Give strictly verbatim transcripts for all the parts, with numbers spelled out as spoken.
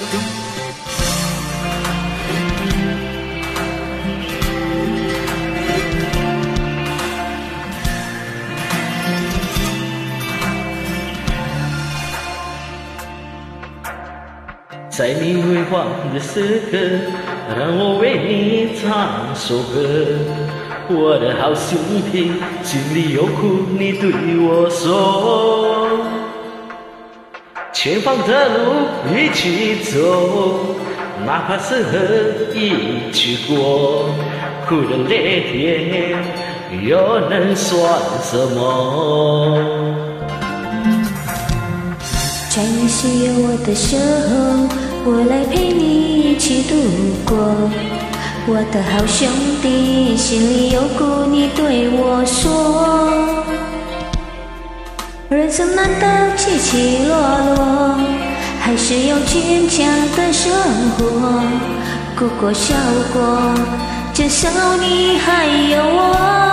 在你辉煌的时刻，让我为你唱首歌。我的好兄弟，心里有苦你对我说。前方的路一起走，哪怕是和一起过。苦的泪点又能算什么？ 在你需要我的时候，我来陪你一起度过。我的好兄弟，心里有苦你对我说。人生难得起起落落，还是有坚强的生活。哭过笑过，至少你还有我。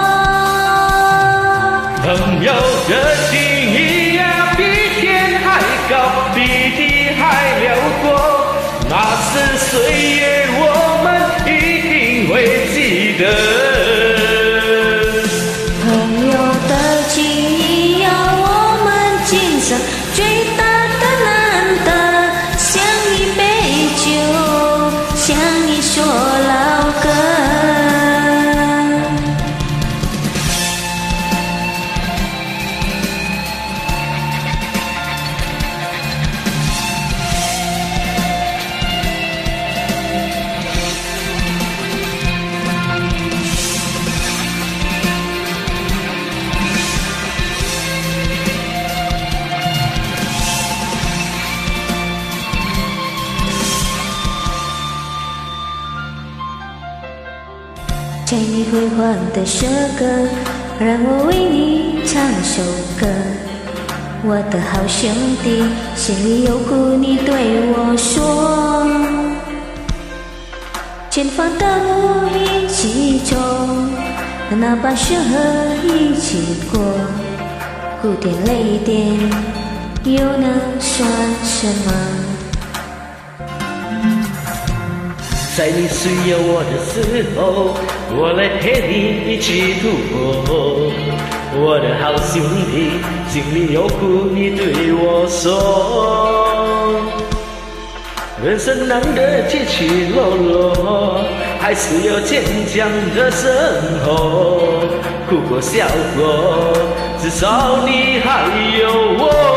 朋友的情谊呀，比天还高，比地还辽阔。那是岁月，我们一定会记得。 朋友的情谊呀，我们今生最大的难得，像一杯酒，像一首老歌。在你辉煌的时刻，让我为你唱首歌。我的好兄弟，心里有苦你对我说。前方的路一起走，哪怕是和一起过。苦点累点，又能算什么？ 在你需要我的时候，我来陪你一起度过。我的好兄弟，心里有苦你对我说。人生难得起起落落，还是有坚强的生活。哭过笑过，至少你还有我。